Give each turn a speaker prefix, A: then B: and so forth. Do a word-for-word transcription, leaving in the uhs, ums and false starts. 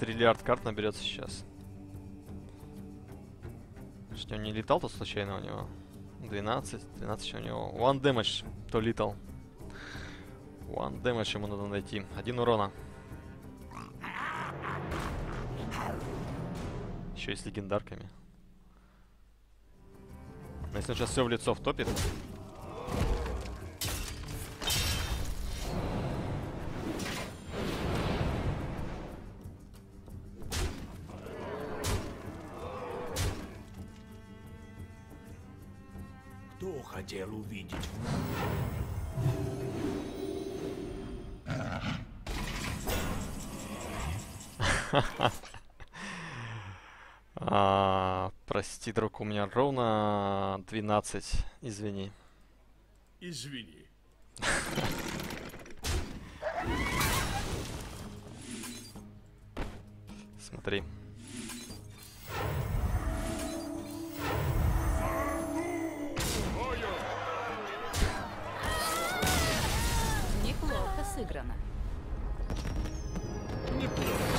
A: триллиард карт наберется сейчас. Что не летал то случайно у него? двенадцать, тринадцать у него. One damage, то летал. One damage ему надо найти. Один урона. Еще и с легендарками. Но если он сейчас все в лицо втопит.
B: Кто хотел увидеть?
A: А, прости, друг, у меня ровно двенадцать. Извини.
B: Извини.
A: Смотри.
C: Неплохо сыграно.
B: Неплохо.